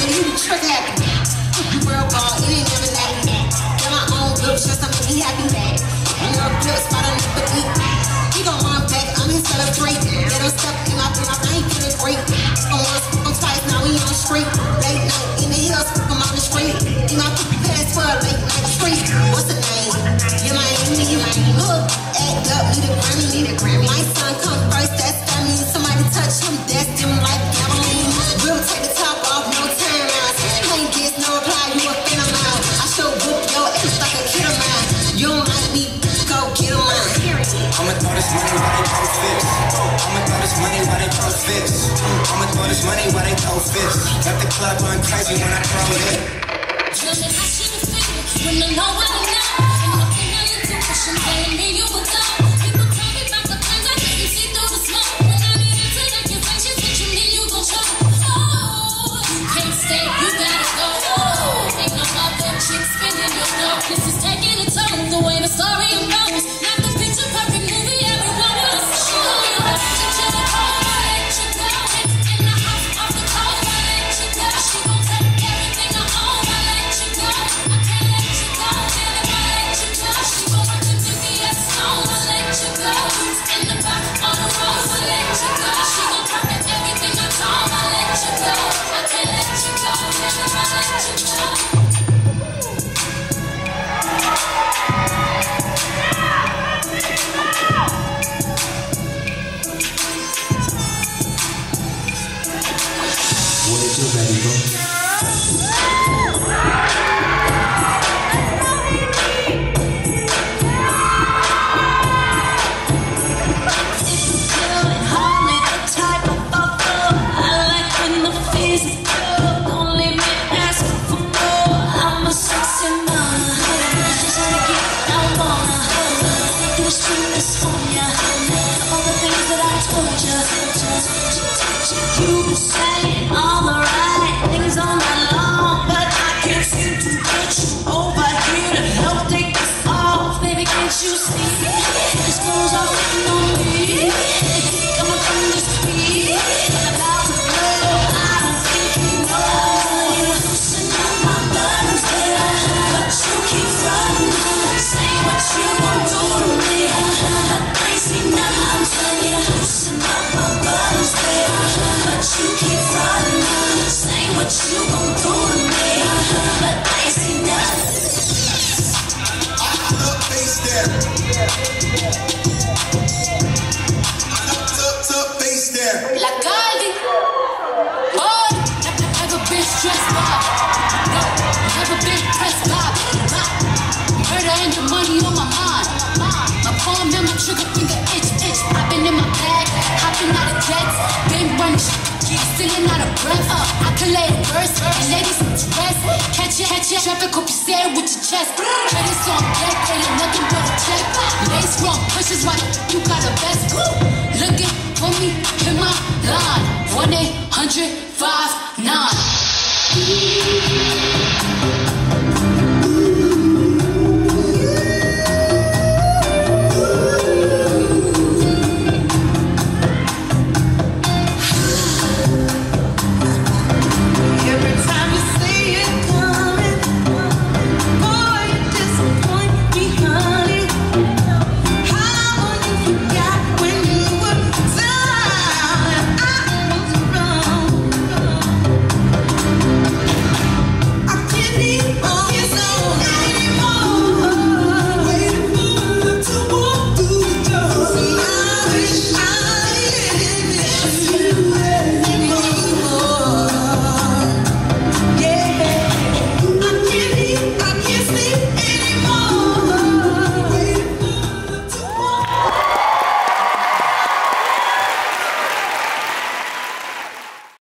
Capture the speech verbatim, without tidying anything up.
nigga, you be trick happy. You world ball, it ain't never that. Got my own little trust, I'm really happy. You know, good spot on the beat. He gon' run back, I'm his celebrate. Let him step in my mouth, I ain't feeling great. On once, on twice, now we on the street. Late night in the hills, I'm on the street. In my pass for a late night street. What's the name? You might need, you might look. Act up, need a Grammy, need a Grammy. My son come first, that's family. Somebody touch him, that's them like Gasoline. We'll take the top off, no turnaround. Can't get no reply, you a fan of mine. I show whoop your ass like a kid of mine. You don't like me, go get him mine. I'ma throw this money while they throw fists. I'ma throw this money while they throw fists. I'ma throw this money while they throw fists. Got the club going crazy when I throw it. Tell me how she was feeling when the know what I know. And looking at your intuition, telling me you were dumb. People tell me about the plans I couldn't see through the smoke. When I need answers, accusations, what you mean you gon' show? Oh, you can't stay, you gotta go. Oh, ain't no other chick spinning your dough. This is taking a turn the way the story unfolds. Not the picture perfect movie everyone wants to show. She chill the cold, I let you go. In the house, off the cold, I let you go. She gon' take everything I own, I let you go. I can't let you go, damn it, I let you go. She gon' work until the get stone, I let you go. In the back, on the road, I let you go. She gon' perfect everything I told, I let you go. I can't let you go, damn it, I let you go. What it do, baby, bro? You been saying all the right things all night long, but I can't seem to get you over here to help take this off. Baby, can't you see? These clothes are written on me. They keep coming from the street. I'm about to blow. I don't think you know. You're loosening up my buttons, baby, but you keep running. Say what you gon' do to me, but I ain't seen nothing. I'm telling you, loosen up my buttons, baby. You keep running, say what you gon' do to me, but I ain't seen nothing. I look face there. I look up, up face there. La Cardi, oh, have a bitch dressed up, no, have a bitch pressed up, murder and your money on my mind, my palm and my trigger finger itch, itch, I've been in my bag, hopping out of jets, been running. Singing out of breath, uh, I can lay a verse, and ladies dress. Catch it, catch it, traffic, hope you stare with your chest. Credits on deck, ain't nothing but a check. Lace wrong, pushes right, you got a vest. Looking for me, in my line. one eight hundred five nine